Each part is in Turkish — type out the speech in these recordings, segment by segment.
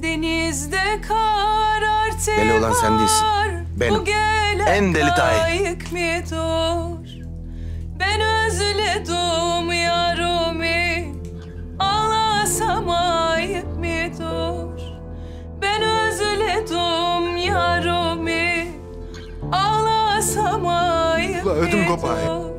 Denizde kar artık Deli olan sen değilsin. Benim. En deli Tahir. Ben özledim yarımı, ağlasam ayıp mıdır? Ben özledim yarımı, ağlasam ayıp mıdır? Ödüm kopar.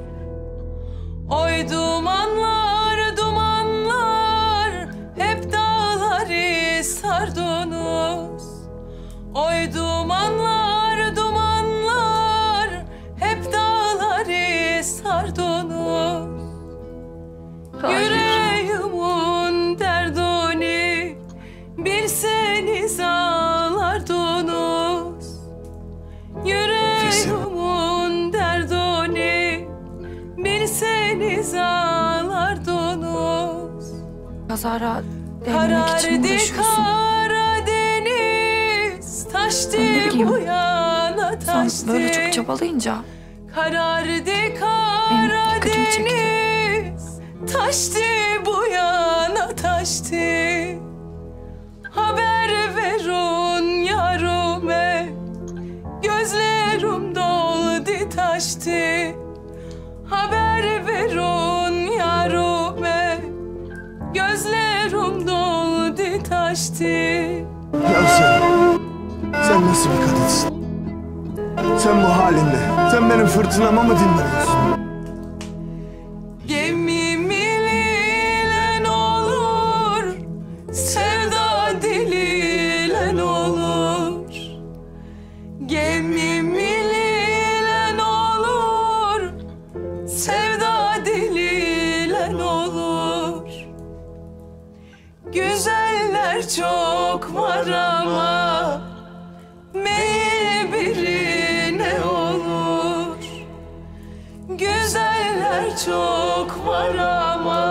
Oy dumanlar, dumanlar, hep dağları sardınız. Oy dumanlar, dumanlar, hep dağları sardınız. Yüreğimin derdini bilseniz ağlardınız. Yüreğimin derdini bilseniz ağlardınız. Kazara değinmek için mi uğraşıyorsun? Karadeniz taştı bu yana taştı. Sen böyle çok çabalayınca Karardı benim dikkatimi çekti. Karadeniz taştı bu yana taştı. Haber verin yarime, gözlerim doldu taştı. Haber verin yarime, gözlerim doldu taştı. Ya sen nasıl bir kadınsın? Sen bu halinle, sen benim fırtınama mı dinlemiyorsun? Gemim ile olur, sevda diliyle olur. Gemim ile olur, sevda diliyle olur. Güzeller çok var ama meyil birine olur. Güzeller çok var ama